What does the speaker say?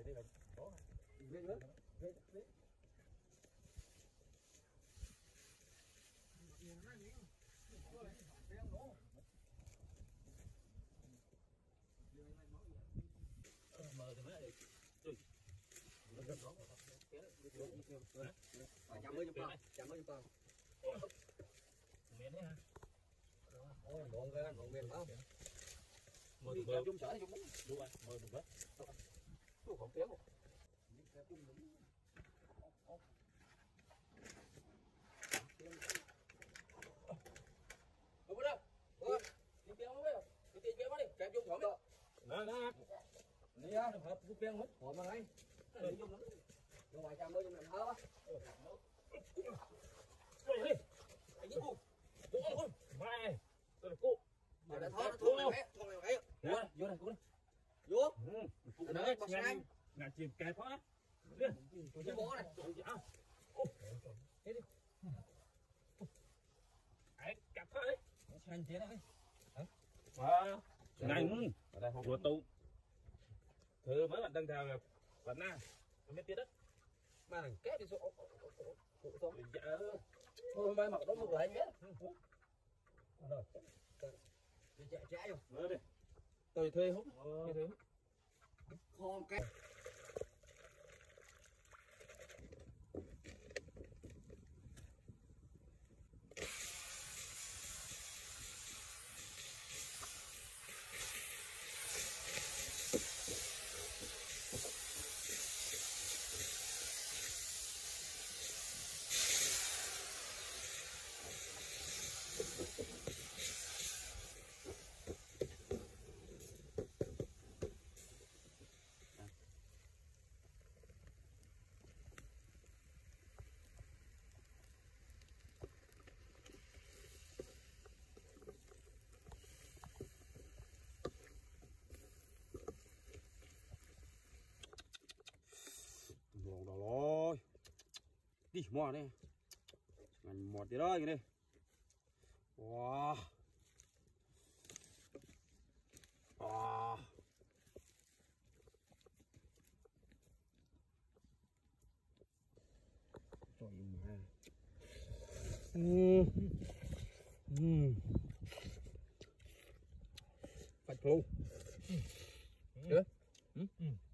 đi rồi. Về nữa. Về. Mờ thì mới Chạm mới giùm tao. miền đấy ha. Ôi, ngon ghê, ngon miền đó. Mờ Đi mờ chung sở chung đúng. đúng rồi, mờ được đấy. Tôi không tiếng một. Đâu đâu? Đi tiếng không biết. Đi tiếng biết đi, kẹp chung thổi đó. Đó. Đi á, hợp cái tiếng hết. Hồi mà ngay. Đi chung lắm. Vô ngoài chạm mới chung làm thơ á. Đây đi. Anh giúp cô. Cô. Mày. Tôi là cô. Mà đã thô mày bé, thô mày bé. Vô đây, cô đây. Vô. Phụ đấy, ngàn chìm kẹp á. Đi. Tôi đi bó này. Thế đi. Ấy, cặp thôi. Xanh thế đấy. Ngành của tụ. Thử mấy bạn đang thào là bạn na. Không biết tiết đất. Mà thằng két đi số. Dạ. Thôi mai mặc đó một lại biết. Rồi. Đi chạy trái vô. Rồi đi. Tôi thuê hút. Như thế. Con cái. Luồng đó rồi. Đi mò đây. Ngàn mò tí đó đây. Wow. Trời mà. Phải luôn. Được.